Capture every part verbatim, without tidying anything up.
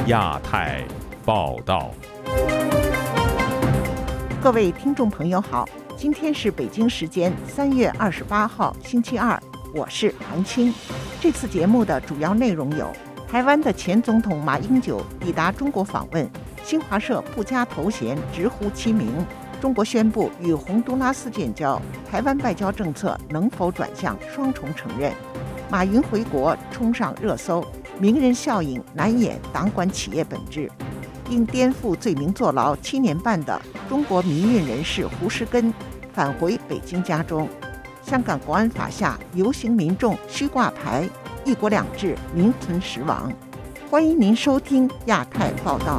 亚太报道。 各位听众朋友好，今天是北京时间三月二十八号星期二，我是韩青。这次节目的主要内容有：台湾的前总统马英九抵达中国访问，新华社不加头衔直呼其名；中国宣布与洪都拉斯建交，台湾外交政策能否转向双重承认？马云回国冲上热搜，名人效应难掩党管企业本质。因颠覆罪名坐牢七年半的中国民运人士胡石根返回北京家中。香港国安法下，游行民众需挂牌，一国两制名存实亡。欢迎您收听亚太报道。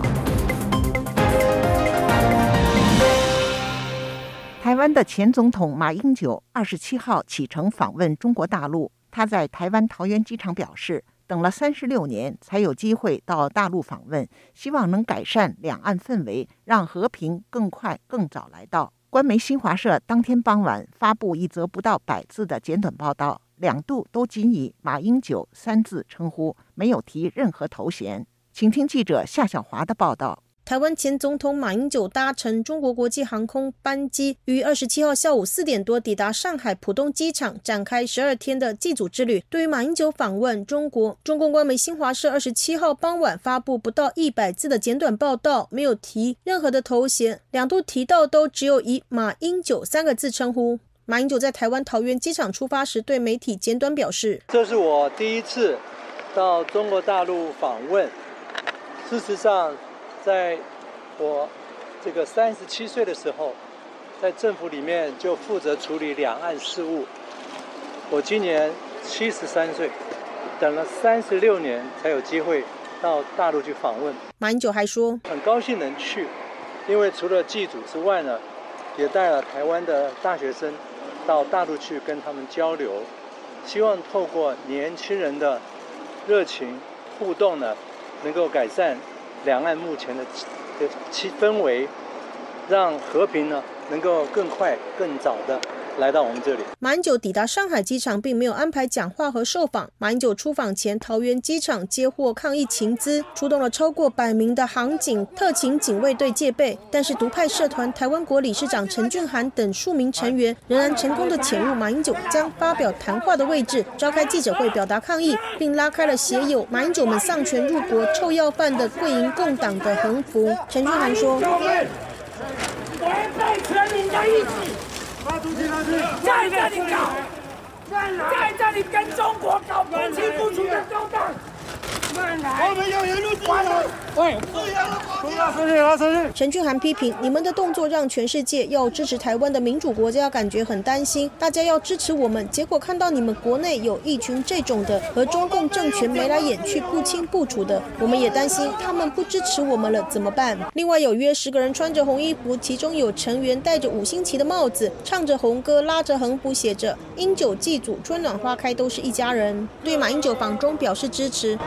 台湾的前总统马英九二十七号启程访问中国大陆。他在台湾桃园机场表示，等了三十六年才有机会到大陆访问，希望能改善两岸氛围，让和平更快更早来到。官媒新华社当天傍晚发布一则不到百字的简短报道，两度都仅以马英九三字称呼，没有提任何头衔。请听记者夏小华的报道。 台湾前总统马英九搭乘中国国际航空班机，于二十七号下午四点多抵达上海浦东机场，展开十二天的祭祖之旅。对于马英九访问中国，中共官媒新华社二十七号傍晚发布不到一百字的简短报道，没有提任何的头衔，两度提到都只有以马英九三个字称呼。马英九在台湾桃园机场出发时，对媒体简短表示：“ 这是我第一次到中国大陆访问，事实上。”在我这个三十七岁的时候，在政府里面就负责处理两岸事务。我今年七十三岁，等了三十六年才有机会到大陆去访问。 马英九还说， 很高兴能去，因为除了祭祖之外呢，也带了台湾的大学生到大陆去跟他们交流，希望透过年轻人的热情互动呢，能够改善两岸目前的气氛围，让和平呢能够更快更早的来到我们这里。 马英九抵达上海机场，并没有安排讲话和受访。马英九出访前，桃园机场接获抗议情资，出动了超过百名的航警、特勤警卫队戒备。但是独派社团台湾国理事长陈俊涵等数名成员，仍然成功的潜入马英九将发表谈话的位置，召开记者会表达抗议，并拉开了写有马英九们丧权入国、臭要饭的贵营共党的横幅。陈俊涵说：“ 违背全民的意志。”在这里搞，在这里跟中国搞不清不楚的勾当。我们要言论自由。喂，不要出去，不要出去！ 陈俊涵批评你们的动作让全世界要支持台湾的民主国家感觉很担心，大家要支持我们，结果看到你们国内有一群这种的和中共政权眉来眼去、不清不楚的，我们也担心他们不支持我们了怎么办？另外有约十个人穿着红衣服，其中有成员戴着五星旗的帽子，唱着红歌，拉着横幅写着“英九祭祖，春暖花开，都是一家人”，对马英九访中表示支持。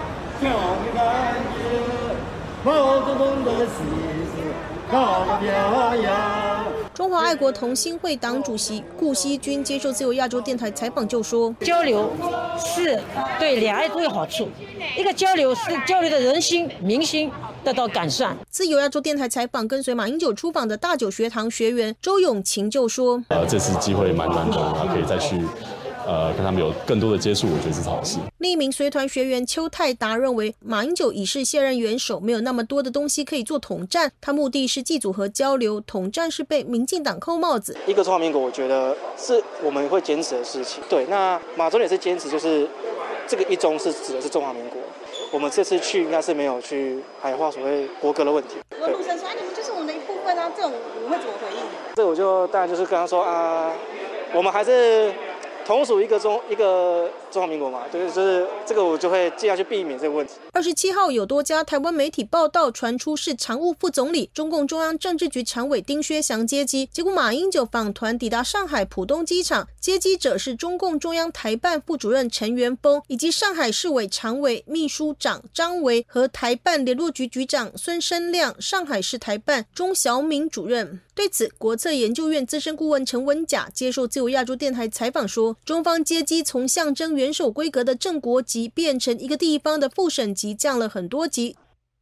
中华爱国同心会党主席顾锡君接受自由亚洲电台采访就说：“ 交流是对两岸都有好处，一个交流是交流的人心民心得到改善。” 自由亚洲电台采访跟随马英九出访的大九学堂学员周永晴就说：“ 呃，这次机会蛮难得的，可以再去。”呃，跟他们有更多的接触，我觉得是好事。 另一名随团学员邱泰达认为，马英九已是卸任元首，没有那么多的东西可以做统战，他目的是祭祖和交流，统战是被民进党扣帽子。 一个中华民国，我觉得是我们会坚持的事情。对，那马总也是坚持，就是这个一中是指的是中华民国。我们这次去应该是没有去矮化所谓国歌的问题。 罗鲁生说：“啊，你们就是我们的一部分啊！”这种你会怎么回应？ 这我就当然就是跟他说啊，我们还是。同属一个中一个中华民国嘛，对，就是这个我就会尽量去避免这个问题。 二十七号有多家台湾媒体报道传出是常务副总理、中共中央政治局常委丁薛祥接机，结果马英九访团抵达上海浦东机场，接机者是中共中央台办副主任陈元峰，以及上海市委常委秘书长张维和台办联络局局长孙生亮、上海市台办钟晓敏主任。对此，国策研究院资深顾问陈文甲接受自由亚洲电台采访说，中方接机从象征元首规格的正国级变成一个地方的副省级，降了很多级。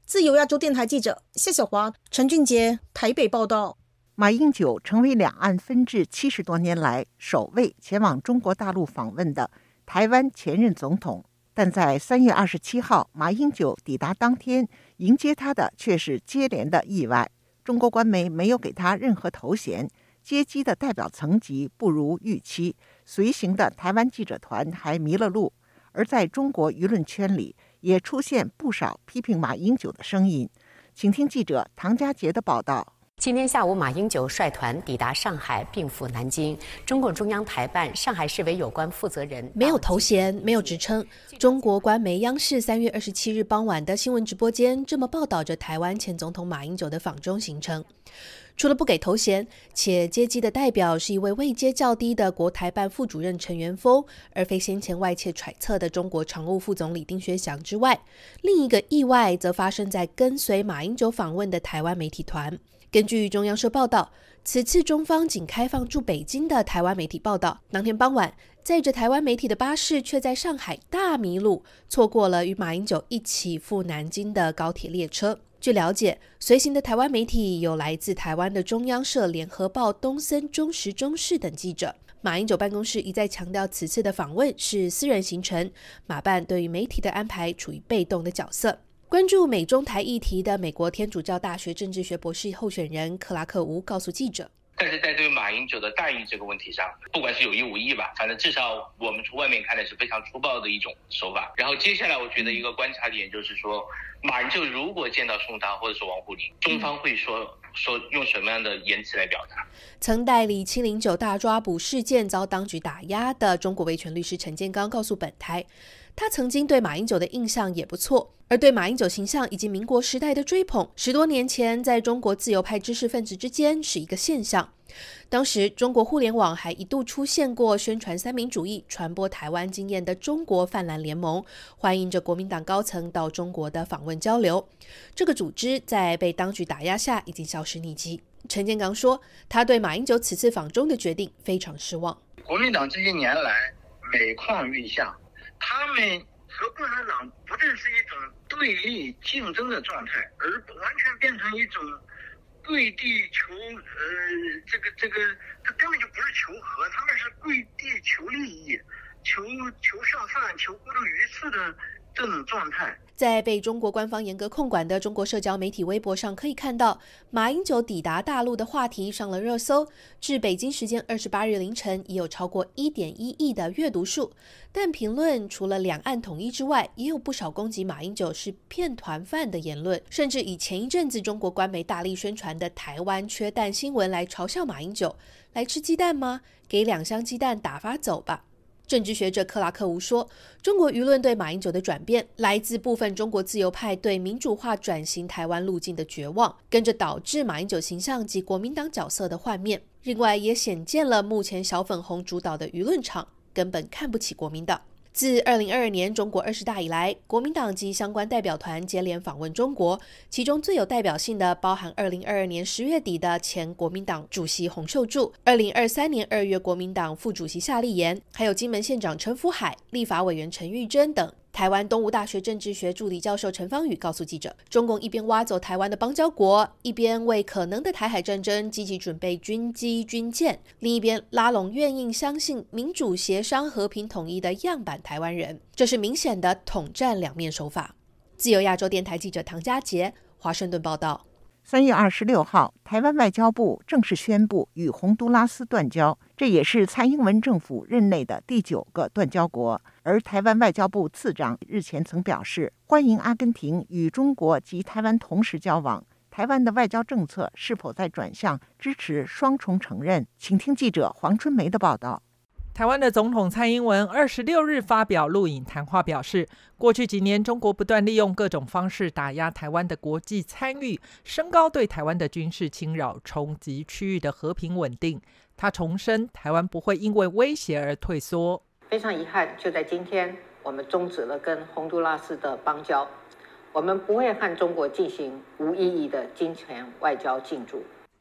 自由亚洲电台记者谢小华、陈俊杰台北报道。 马英九成为两岸分治七十多年来首位前往中国大陆访问的台湾前任总统，但在三月二十七号马英九抵达当天，迎接他的却是接连的意外。中国官媒没有给他任何头衔，接机的代表层级不如预期，随行的台湾记者团还迷了路。而在中国舆论圈里，也出现不少批评马英九的声音。请听记者唐佳杰的报道。 今天下午，马英九率团抵达上海，并赴南京。中共中央台办上海市委有关负责人没有头衔，没有职称。中国官媒央视三月二十七日傍晚的新闻直播间这么报道着台湾前总统马英九的访中行程。除了不给头衔，且接机的代表是一位位阶较低的国台办副主任陈元峰，而非先前外界揣测的中国常务副总理丁薛祥之外，另一个意外则发生在跟随马英九访问的台湾媒体团。根据中央社报道，此次中方仅开放驻北京的台湾媒体报道，当天傍晚，载着台湾媒体的巴士却在上海大迷路，错过了与马英九一起赴南京的高铁列车。据了解，随行的台湾媒体有来自台湾的中央社、联合报、东森、中时、中视等记者。马英九办公室一再强调，此次的访问是私人行程，马办对于媒体的安排处于被动的角色。关注美中台议题的美国天主教大学政治学博士候选人克拉克吴告诉记者， 但是在对马英九的待遇这个问题上，不管是有意无意吧，反正至少我们从外面看的是非常粗暴的一种手法。然后接下来我觉得一个观察点就是说，马英九如果见到宋涛或者是王沪宁，中方会说说用什么样的言辞来表达。 曾代理七零九大抓捕事件遭当局打压的中国维权律师陈建刚告诉本台，他曾经对马英九的印象也不错，而对马英九形象以及民国时代的追捧，十多年前在中国自由派知识分子之间是一个现象。当时中国互联网还一度出现过宣传三民主义、传播台湾经验的中国泛蓝联盟，欢迎着国民党高层到中国的访问交流。这个组织在被当局打压下已经消失匿迹。陈建刚说，他对马英九此次访中的决定非常失望。 国民党这些年来每况愈下，他们和共产党不再是一种对立竞争的状态，而完全变成一种跪地求呃这个这个，他根本就不是求和，他们是跪地求利益，求求上饭，求孤注鱼刺的这种状态。 在被中国官方严格控管的中国社交媒体微博上，可以看到马英九抵达大陆的话题上了热搜，至北京时间二十八日凌晨已有超过 一点一亿的阅读数。但评论除了两岸统一之外，也有不少攻击马英九是骗团饭的言论，甚至以前一阵子中国官媒大力宣传的台湾缺蛋新闻来嘲笑马英九，来吃鸡蛋吗？给两箱鸡蛋打发走吧。政治学者克拉克吴说，中国舆论对马英九的转变来自部分中国自由派对民主化转型台湾路径的绝望，跟着导致马英九形象及国民党角色的幻灭。另外也显见了目前小粉红主导的舆论场根本看不起国民党。自二零二二年中国二十大以来，国民党及相关代表团接连访问中国，其中最有代表性的包含二零二二年十月底的前国民党主席洪秀柱，二零二三年二月国民党副主席夏立言，还有金门县长陈福海、立法委员陈玉珍等。台湾东吴大学政治学助理教授陈芳宇告诉记者，中共一边挖走台湾的邦交国，一边为可能的台海战争积极准备军机军舰，另一边拉拢愿意相信民主协商和平统一的样板台湾人，这是明显的统战两面手法。自由亚洲电台记者唐佳杰华盛顿报道。 三月二十六号，台湾外交部正式宣布与洪都拉斯断交，这也是蔡英文政府任内的第九个断交国。而台湾外交部次长日前曾表示，欢迎阿根廷与中国及台湾同时交往。台湾的外交政策是否在转向支持双重承认？请听记者黄春梅的报道。 台湾的总统蔡英文二十六日发表录影谈话，表示，过去几年中国不断利用各种方式打压台湾的国际参与，升高对台湾的军事侵扰，冲击区域的和平稳定。他重申，台湾不会因为威胁而退缩。 非常遗憾，就在今天，我们终止了跟洪都拉斯的邦交，我们不会和中国进行无意义的金钱外交进驻。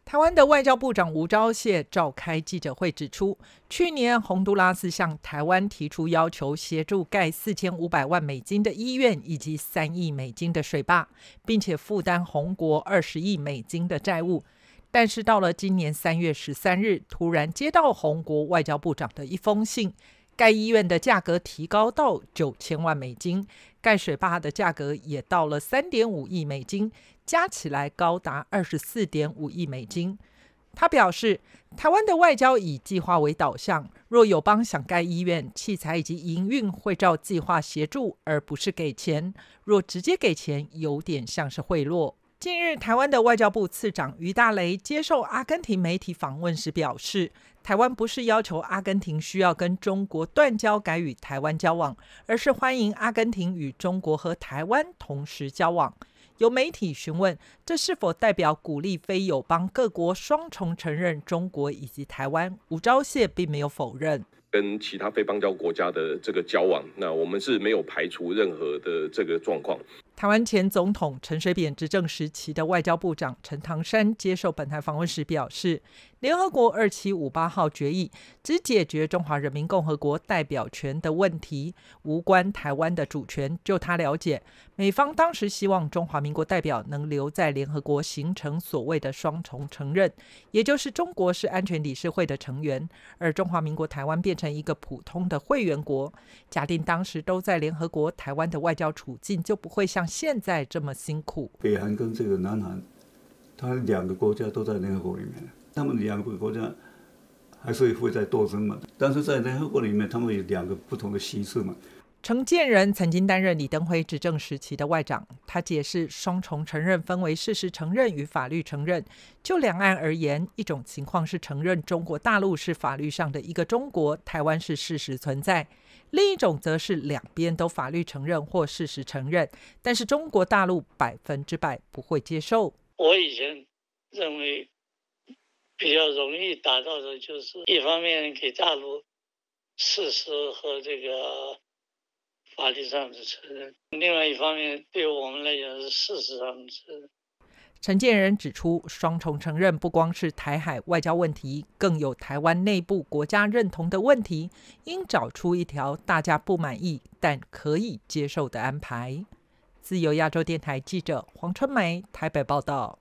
台湾的外交部长吴钊燮召开记者会指出，去年洪都拉斯向台湾提出要求协助盖四千五百万美金的医院以及三亿美金的水坝，并且负担洪国二十亿美金的债务。但是到了今年三月十三日，突然接到洪国外交部长的一封信，盖医院的价格提高到九千万美金，盖水坝的价格也到了三点五亿美金，加起来高达二十四点五亿美金。他表示，台湾的外交以计划为导向，若友邦想盖医院，器材以及营运会照计划协助，而不是给钱。若直接给钱，有点像是贿赂。近日，台湾的外交部次长于大雷接受阿根廷媒体访问时表示，台湾不是要求阿根廷需要跟中国断交改与台湾交往，而是欢迎阿根廷与中国和台湾同时交往。有媒体询问，这是否代表鼓励非友邦各国双重承认中国以及台湾？吴钊燮并没有否认。 跟其他非邦交国家的这个交往，那我们是没有排除任何的这个状况。 台湾前总统陈水扁执政时期的外交部长陈唐山接受本台访问时表示，联合国二七五八号决议只解决中华人民共和国代表权的问题，无关台湾的主权。就他了解，美方当时希望中华民国代表能留在联合国，形成所谓的双重承认，也就是中国是安全理事会的成员，而中华民国台湾变成一个普通的会员国。假定当时都在联合国，台湾的外交处境就不会像现在这么辛苦。 北韩跟这个南韩，它两个国家都在联合国里面，他们两个国家还是会在斗争嘛，但是在联合国里面，他们有两个不同的席次嘛。 陈建仁曾经担任李登辉执政时期的外长，他解释双重承认分为事实承认与法律承认。就两岸而言，一种情况是承认中国大陆是法律上的一个中国，台湾是事实存在；另一种则是两边都法律承认或事实承认，但是中国大陆百分之百不会接受。 我以前认为比较容易达到的就是一方面给大陆事实和这个法律上的承认，另外一方面对我们来讲是事实上的承认。 陈建仁指出，双重承认不光是台海外交问题，更有台湾内部国家认同的问题，应找出一条大家不满意但可以接受的安排。自由亚洲电台记者黄春梅台北报道。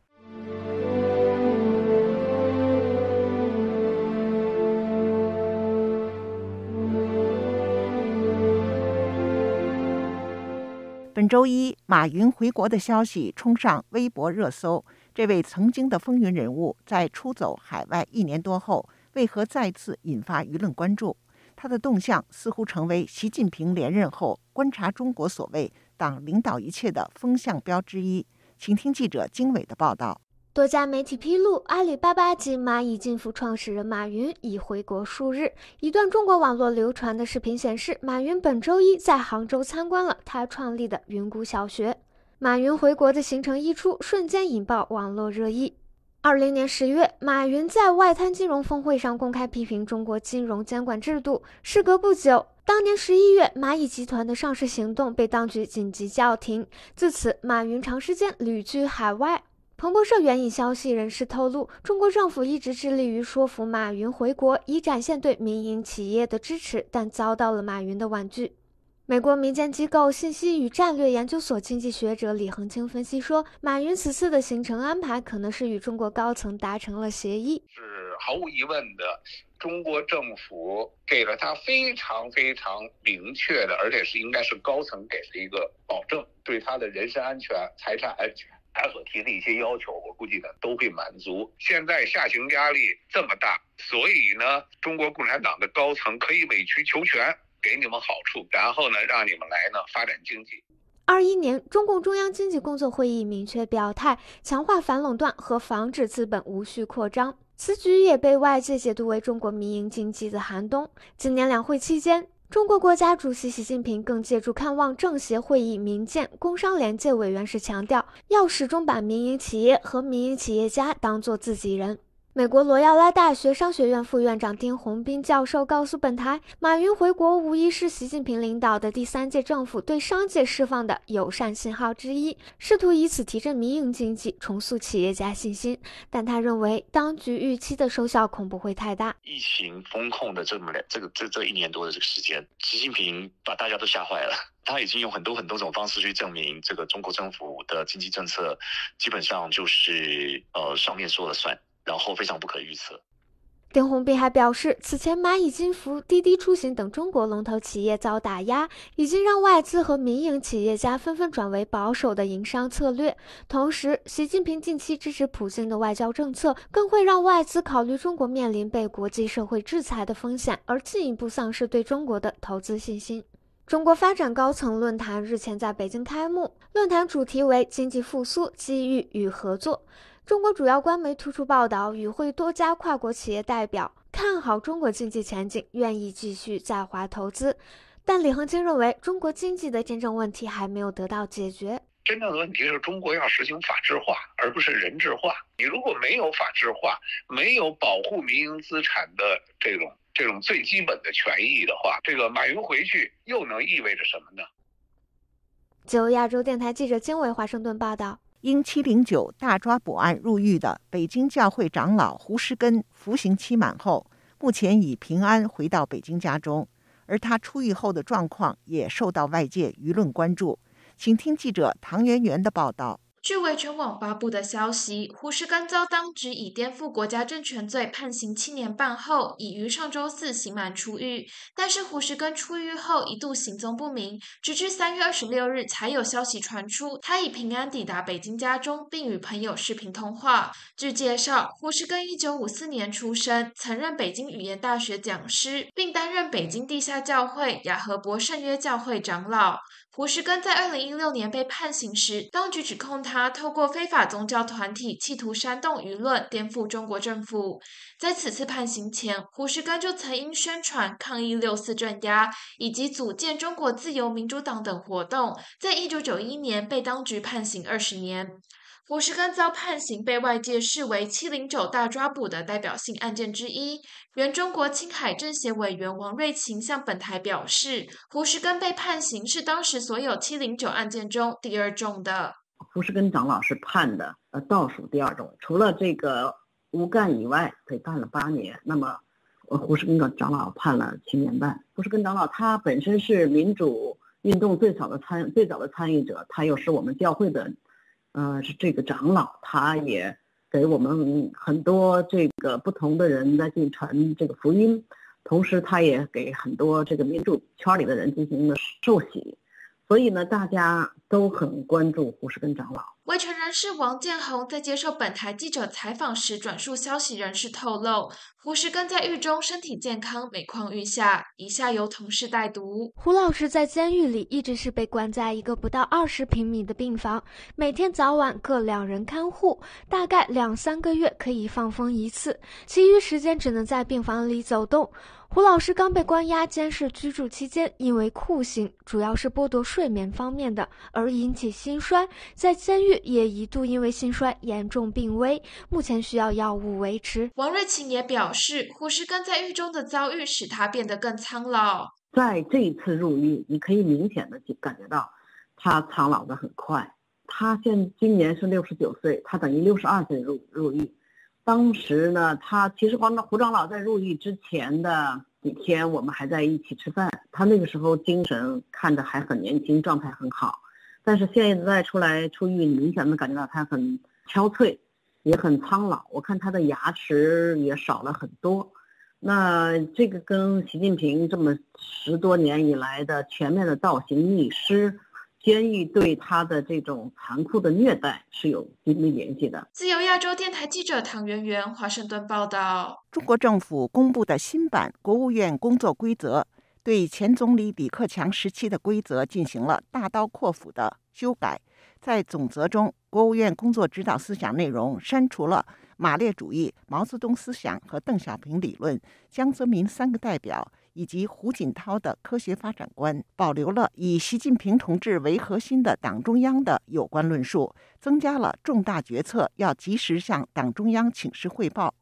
本周一，马云回国的消息冲上微博热搜。这位曾经的风云人物，在出走海外一年多后，为何再次引发舆论关注？他的动向似乎成为习近平连任后观察中国所谓“党领导一切”的风向标之一。请听记者经纬的报道。 多家媒体披露，阿里巴巴及蚂蚁金服创始人马云已回国数日。一段中国网络流传的视频显示，马云本周一在杭州参观了他创立的云谷小学。马云回国的行程一出，瞬间引爆网络热议。二零年十月，马云在外滩金融峰会上公开批评中国金融监管制度。事隔不久，当年十一月，蚂蚁集团的上市行动被当局紧急叫停。自此，马云长时间旅居海外。彭博社援引消息人士透露，中国政府一直致力于说服马云回国，以展现对民营企业的支持，但遭到了马云的婉拒。美国民间机构信息与战略研究所经济学者李恒清分析说，马云此次的行程安排可能是与中国高层达成了协议。 是毫无疑问的，中国政府给了他非常非常明确的，而且是应该是高层给的一个保证，对他的人身安全、财产安全。他所提的一些要求，我估计呢都会满足。现在下行压力这么大，所以呢，中国共产党的高层可以委曲求全，给你们好处，然后呢，让你们来呢发展经济。 二一年，中共中央经济工作会议明确表态，强化反垄断和防止资本无序扩张。此举也被外界解读为中国民营经济的寒冬。今年两会期间，中国国家主席习近平更借助看望政协会议民建、工商联界委员时强调，要始终把民营企业和民营企业家当作自己人。 美国罗耀拉大学商学院副院长丁宏斌教授告诉本台，马云回国无疑是习近平领导的第三届政府对商界释放的友善信号之一，试图以此提振民营经济，重塑企业家信心。但他认为，当局预期的收效恐不会太大。 疫情封控的这么这个这这一年多的这个时间，习近平把大家都吓坏了。他已经用很多很多种方式去证明，这个中国政府的经济政策基本上就是呃上面说了算。然后非常不可预测。 丁宏斌还表示，此前蚂蚁金服、滴滴出行等中国龙头企业遭打压，已经让外资和民营企业家纷纷转为保守的营商策略。同时，习近平近期支持普京的外交政策，更会让外资考虑中国面临被国际社会制裁的风险，而进一步丧失对中国的投资信心。中国发展高层论坛日前在北京开幕，论坛主题为经济复苏、机遇与合作。中国主要官媒突出报道，与会多家跨国企业代表看好中国经济前景，愿意继续在华投资。但李恒清认为，中国经济的真正问题还没有得到解决。 真正的问题是中国要实行法治化，而不是人治化。你如果没有法治化，没有保护民营资产的这种这种最基本的权益的话，这个马云回去又能意味着什么呢？ 自由亚洲电台记者金伟华盛顿报道。 因七零九大抓捕案入狱的北京教会长老胡石根服刑期满后，目前已平安回到北京家中，而他出狱后的状况也受到外界舆论关注。请听记者唐媛媛的报道。 据维权网发布的消息，胡石根遭当局以颠覆国家政权罪判刑七年半后，已于上周四刑满出狱。但是胡石根出狱后一度行踪不明，直至三月二十六日才有消息传出，他已平安抵达北京家中，并与朋友视频通话。据介绍，胡石根一九五四年出生，曾任北京语言大学讲师，并担任北京地下教会雅和伯圣约教会长老。胡石根在二零一六年被判刑时，当局指控他透过非法宗教团体企图煽动舆论，颠覆中国政府。在此次判刑前，胡石根就曾因宣传抗议六四镇压以及组建中国自由民主党等活动，在一九九一年被当局判刑二十年。胡石根遭判刑被外界视为七零九大抓捕的代表性案件之一。原中国青海政协委员王瑞琴向本台表示，胡石根被判刑是当时所有七零九案件中第二重的。 胡石根长老是判的呃倒数第二重，除了这个吴干以外，被判了八年。那么，呃，胡石根长老判了七年半。胡石根长老他本身是民主运动最早的参最早的参与者，他又是我们教会的。呃，是这个长老，他也给我们很多这个不同的人在进传这个福音，同时他也给很多这个民主圈里的人进行了受洗，所以呢，大家都很关注胡石根长老。 维权人士王建宏在接受本台记者采访时转述消息人士透露，胡石根在狱中身体健康，每况愈下。以下由同事代读。 胡老师在监狱里一直是被关在一个不到二十平米的病房，每天早晚各两人看护，大概两三个月可以放风一次，其余时间只能在病房里走动。胡老师刚被关押监视居住期间，因为酷刑，主要是剥夺睡眠方面的，而引起心衰，在监狱也一度因为心衰严重病危，目前需要药物维持。 王瑞琴也表示，胡石根在狱中的遭遇使他变得更苍老。 在这一次入狱，你可以明显的感觉到他苍老的很快。他现今年是六十九岁，他等于六十二岁入入狱。当时呢，他其实黄胡长老在入狱之前的几天，我们还在一起吃饭。他那个时候精神看着还很年轻，状态很好。但是现在出来出狱，明显的感觉到他很憔悴，也很苍老。我看他的牙齿也少了很多。那这个跟习近平这么十多年以来的全面的倒行逆施，监狱对他的这种残酷的虐待是有紧密联系的。 自由亚洲电台记者唐媛媛华盛顿报道。 中国政府公布的新版国务院工作规则，对前总理李克强时期的规则进行了大刀阔斧的修改。在总则中，国务院工作指导思想内容删除了马列主义、毛泽东思想和邓小平理论、江泽民三个代表以及胡锦涛的科学发展观，保留了以习近平同志为核心的党中央的有关论述，增加了重大决策要及时向党中央请示汇报。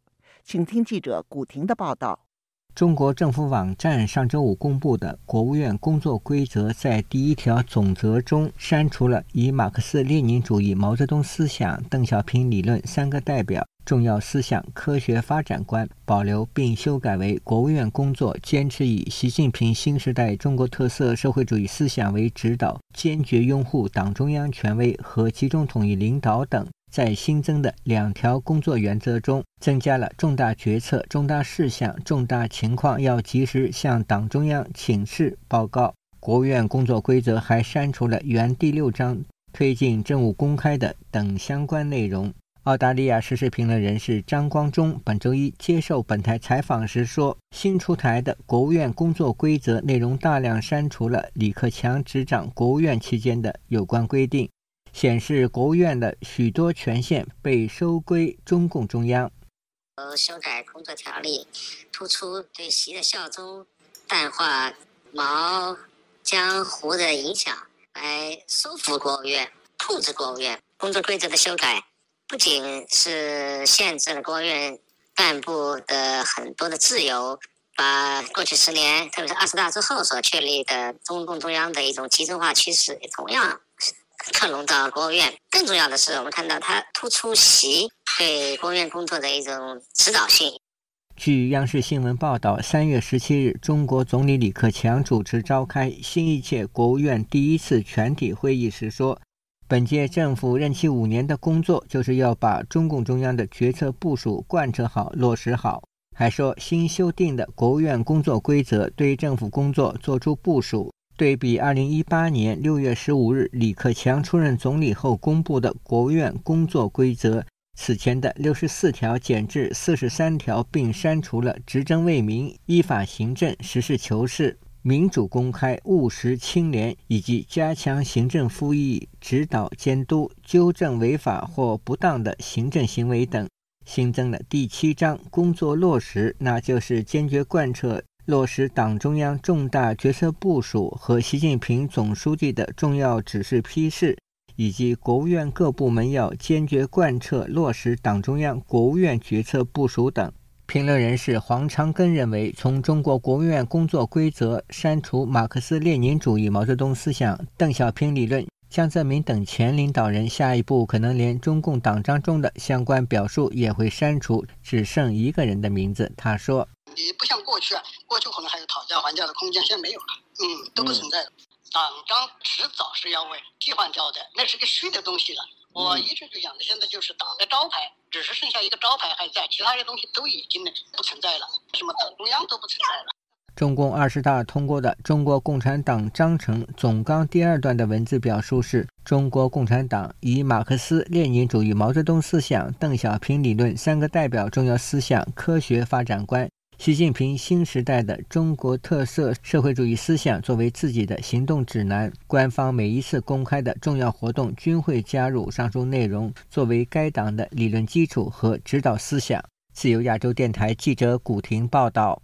请听记者古婷的报道。 中国政府网站上周五公布的国务院工作规则在第一条总则中删除了以马克思列宁主义、毛泽东思想、邓小平理论三个代表重要思想科学发展观，保留并修改为国务院工作坚持以习近平新时代中国特色社会主义思想为指导，坚决拥护党中央权威和集中统一领导等。在新增的两条工作原则中，增加了重大决策、重大事项、重大情况要及时向党中央请示报告。国务院工作规则还删除了原第六章推进政务公开的等相关内容。澳大利亚时事评论人士张光忠本周一接受本台采访时说，新出台的国务院工作规则内容大量删除了李克强执掌国务院期间的有关规定，显示国务院的许多权限被收归中共中央。 修改工作条例，突出对习的效忠，淡化毛江湖的影响，来收服国务院，控制国务院。工作规则的修改不仅是限制了国务院干部的很多的自由，把过去十年特别是二十大之后所确立的中共中央的一种集中化趋势同样克隆到国务院。更重要的是，我们看到它突出习对国务院工作的一种指导性。 据央视新闻报道，三月十七日，中国总理李克强主持召开新一届国务院第一次全体会议时说，本届政府任期五年的工作就是要把中共中央的决策部署贯彻好、落实好。还说，新修订的国务院工作规则对政府工作作出部署。对比二零一八年六月十五日李克强出任总理后公布的国务院工作规则，此前的六十四条减至四十三条，并删除了执政为民、依法行政、实事求是、民主公开、务实清廉，以及加强行政复议、指导监督、纠正违法或不当的行政行为等。新增了第七章工作落实，那就是坚决贯彻落实党中央重大决策部署和习近平总书记的重要指示批示，以及国务院各部门要坚决贯彻落实党中央、国务院决策部署等。评论人士黄长根认为，从中国国务院工作规则删除马克思列宁主义、毛泽东思想、邓小平理论、江泽民等前领导人，下一步可能连中共党章中的相关表述也会删除，只剩一个人的名字。他说， 也不像过去啊，过去可能还有讨价还价的空间，现在没有了，嗯，都不存在了。嗯、党章迟早是要为替换掉的，那是个虚的东西了。我一直就讲的，现在就是党的招牌，只是剩下一个招牌还在，其他的东西都已经不存在了，什么党中央都不存在了。 中共二十大通过的《中国共产党章程总纲》第二段的文字表述是：中国共产党以马克思列宁主义、毛泽东思想、邓小平理论三个代表重要思想科学发展观，习近平新时代的中国特色社会主义思想作为自己的行动指南，官方每一次公开的重要活动均会加入上述内容，作为该党的理论基础和指导思想。自由亚洲电台记者古婷报道。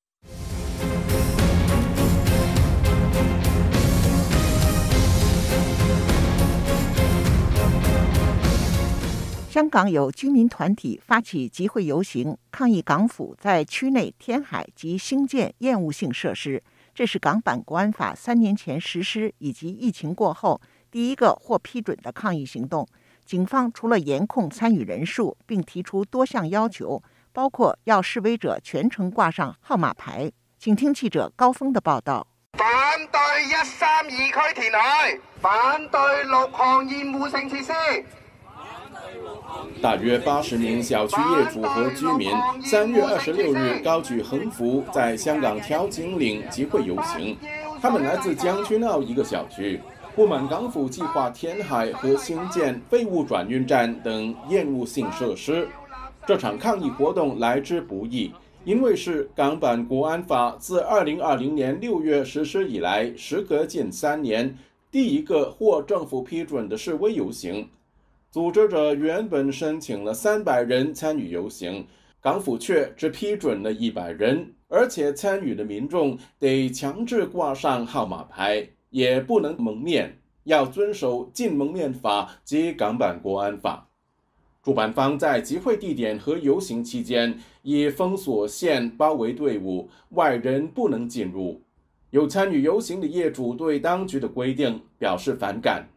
香港有居民团体发起集会游行，抗议港府在区内填海及兴建厌恶性设施。这是港版国安法三年前实施以及疫情过后第一个获批准的抗议行动。警方除了严控参与人数，并提出多项要求，包括要示威者全程挂上号码牌。请听记者高峰的报道。 反對一三二區填海，反對六項厭惡性設施。 大约八十名小区业主和居民三月二十六日高举横幅，在香港调景岭集会游行。他们来自将军澳一个小区，不满港府计划填海和兴建废物转运站等厌恶性设施。这场抗议活动来之不易，因为是港版国安法自二零二零年六月实施以来，时隔近三年第一个获政府批准的示威游行。组织者原本申请了三百人参与游行，港府却只批准了一百人，而且参与的民众得强制挂上号码牌，也不能蒙面，要遵守禁蒙面法及港版国安法。 主办方在集会地点和游行期间以封锁线包围队伍，外人不能进入。有参与游行的业主对当局的规定表示反感。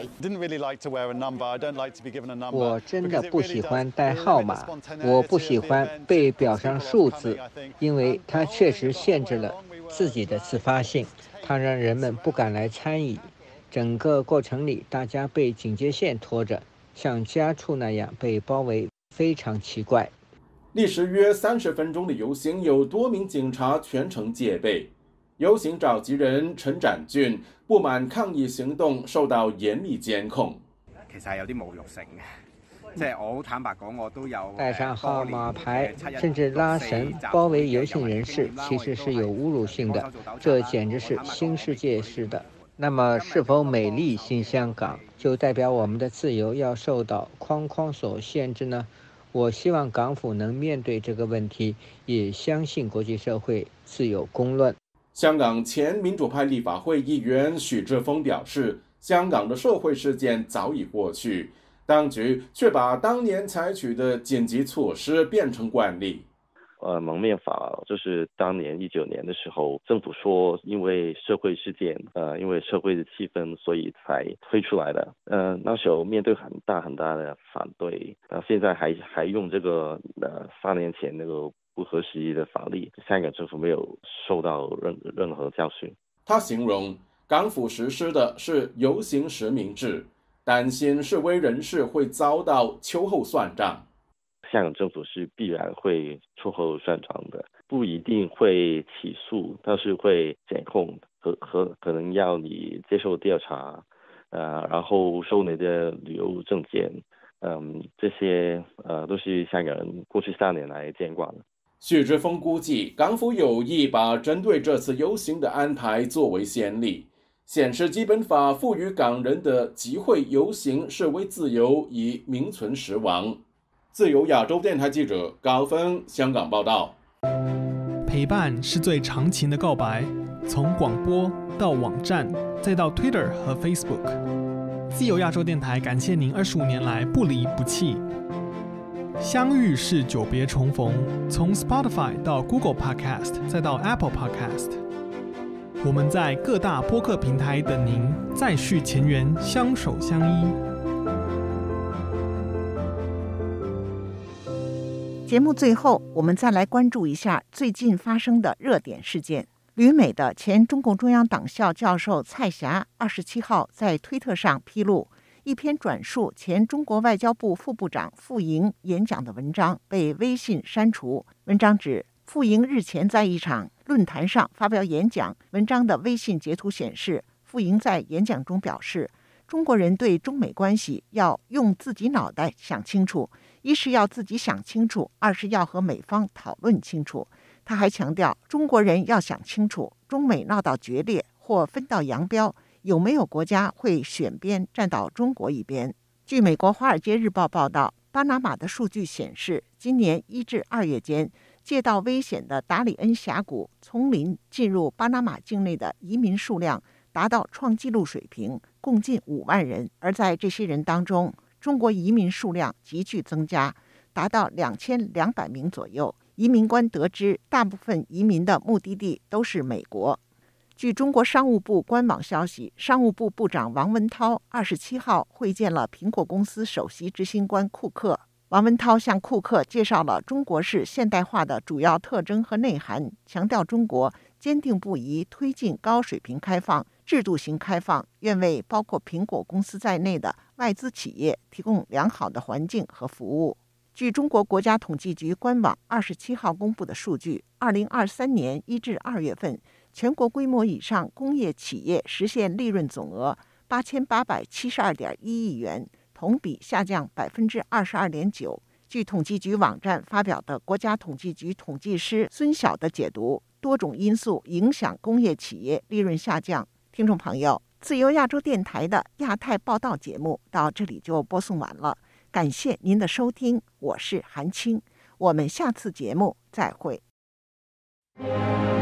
我真的不喜欢带号码，我不喜欢被标上数字，因为它确实限制了自己的自发性，它让人们不敢来参与。整个过程里，大家被警戒线拖着，像家畜那样被包围，非常奇怪。 历时约三十分钟的游行，有多名警察全程戒备。游行召集人陳展俊不滿抗議行動受到嚴厲監控。 其實係有啲侮辱性嘅，即係我好坦白講，我都有帶上號碼牌，甚至拉繩包圍遊行人士，其實是有侮辱性的，這簡直是新世界式的。那麼，是否美麗新香港就代表我們的自由要受到框框所限制呢？我希望港府能面對這個問題，也相信國際社會自有公論。 香港前民主派立法會議員許智峰表示，香港的社會事件早已過去，當局卻把當年採取的緊急措施變成慣例。 呃，蒙面法就是當年一九年的時候，政府說因為社會事件，呃，因為社會的氣氛，所以才推出來的。呃，那時候面對很大很大的反對，呃，現在還還用這個，呃，三年前那個不合時宜的法律，香港政府沒有受到任任何教訓。 他形容港府實施的是遊行實名制，擔心示威人士會遭到秋後算賬。 香港政府是必然會秋後算賬的，不一定會起訴，但是會檢控，和和可能要你接受調查，呃，然後收你的旅遊證件，嗯，這些呃都是香港人過去三年來見慣的。 許智峰估計，港府有意把針對這次遊行的安排作為先例，顯示基本法賦予港人的集會遊行示威自由已名存實亡。自由亞洲電台記者高峰香港報道。 陪伴是最長情的告白，從廣播到網站，再到 Twitter 和 Facebook。自由亞洲電台感謝您二十五年來不離不棄。相遇是久別重逢，從 Spotify 到 Google Podcast 再到 Apple Podcast， 我們在各大播客平台等您，再續前緣，相守相依。 节目最后，我们再来关注一下最近发生的热点事件。旅美的前中共中央党校教授蔡霞二十七号在推特上披露，一篇转述前中国外交部副部长傅莹演讲的文章被微信删除。文章指，傅莹日前在一场论坛上发表演讲，文章的微信截图显示，傅莹在演讲中表示，中国人对中美关系要用自己脑袋想清楚，一是要自己想清楚，二是要和美方讨论清楚。他还强调，中国人要想清楚，中美闹到决裂或分道扬镳，有没有国家会选边站到中国一边。据美国《华尔街日报》报道，巴拿马的数据显示，今年一至二月间，界道危险的达里恩峡谷丛林进入巴拿马境内的移民数量达到创纪录水平，共近五万人。而在这些人当中，中国移民数量急剧增加，达到两千两百名左右。移民官得知，大部分移民的目的地都是美国。据中国商务部官网消息，商务部部长王文涛二十七号会见了苹果公司首席执行官库克。王文涛向库克介绍了中国式现代化的主要特征和内涵，强调中国坚定不移推进高水平开放、制度型开放，愿为包括苹果公司在内的外资企业提供良好的环境和服务。据中国国家统计局官网二十七号公布的数据，二零二三年一至二月份，全国规模以上工业企业实现利润总额八千八百七十二点一亿元，同比下降百分之二十二点九。据统计局网站发表的国家统计局统计师孙晓的解读，多种因素影响工业企业利润下降。听众朋友，自由亚洲电台的亚太报道节目到这里就播送完了，感谢您的收听，我是韩青，我们下次节目再会。